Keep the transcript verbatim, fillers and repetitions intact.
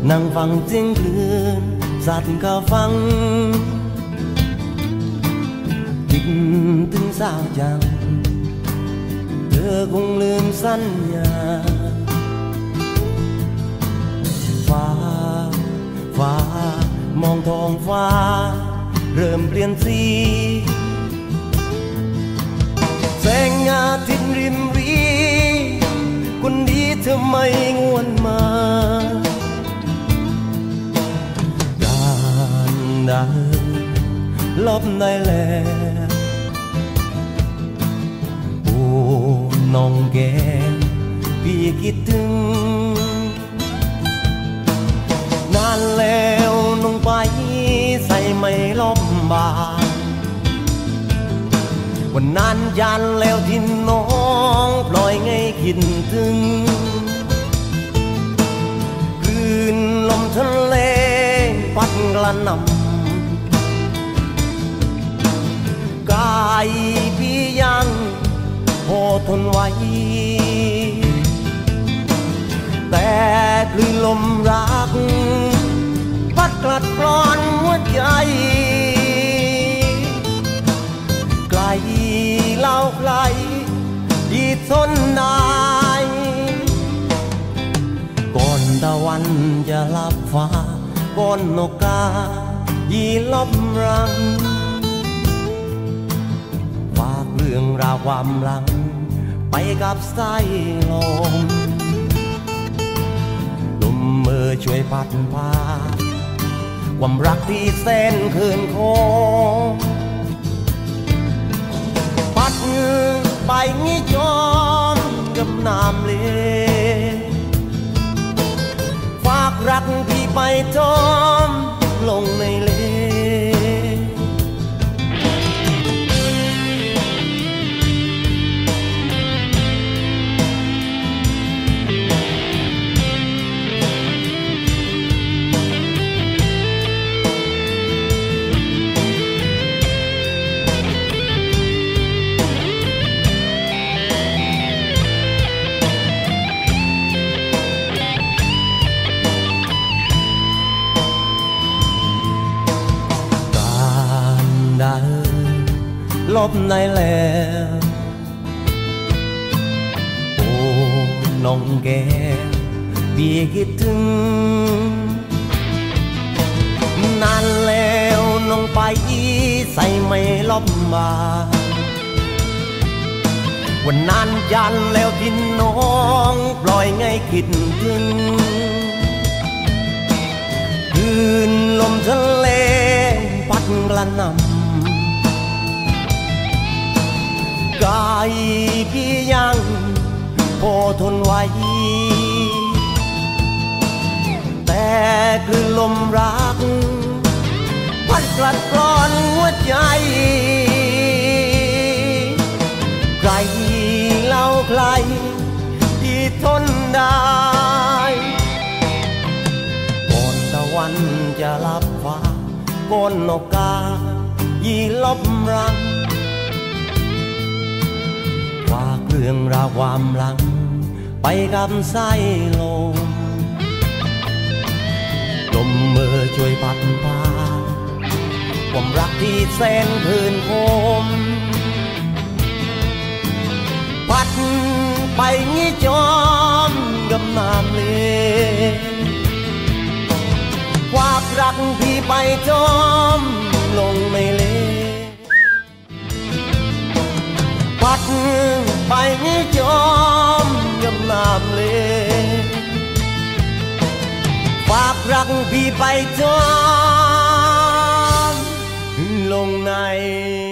นั่งฟังเสียงคลื่นสัตว์ก็ฟังคิดถึงสาวจังเธอคงลืมสัญญาฟ้าฟ้ามองท้องฟ้าเริ่มเปลี่ยนสีแสงอาทิตย์ริมรีคนดีเธอไม่งวนมาการเดินลบได้แล้วโอ้น้องแก้มพี่คิดถึงนานแล้วน้องไปใส่ไม่ลบบาวันนั้นยันแล้วที่น้องปล่อยไงคิดถึงคลื่นลมทะเลพัดกระหน่ำกายพี่ยังพอทนไว้แต่คลื่นลมรักพัดกลัดกร่อนหัวใจไกลเล่าไกลที่ทนได้ก่อนตะวันจะลับฟ้าก่อนนกกายีลบรังฝากเรื่องราวความหลังไปกับสายลมลมมือช่วยพัดพาความรักที่แสนเขินโค้งปัดไปงี้จอมกับน้ำเลฝากรักพี่ไปจอมลงในเลลบในแล้วโอ้น้องแก้มพี่คิดถึงนานแล้วน้องไปใส่ไม่ลบบาวันนั้นยันแล้วที่น้องปล่อยไงคิดถึงคลื่นลมทะเลพัดกระหน่ำกายพี่ยังพอทนไว้แต่คลื่นลมรักพัดกลัดกร่อนหัวใจใครเล่าใครที่ทนได้ก่อนตะวันจะลับฟ้าก่อนนกกายีลบรังฝากเรื่องราวความหลังไปกับสายลมลมมือช่วยพัดพาความรักที่แสนพื้นโคมพัดไปงี้จอมกับน้ำเลฝากรักพี่ไปจอมลงในเลพัดไปงี้จอมกับน้ำเลฝากรักพี่ไปจอมลงใน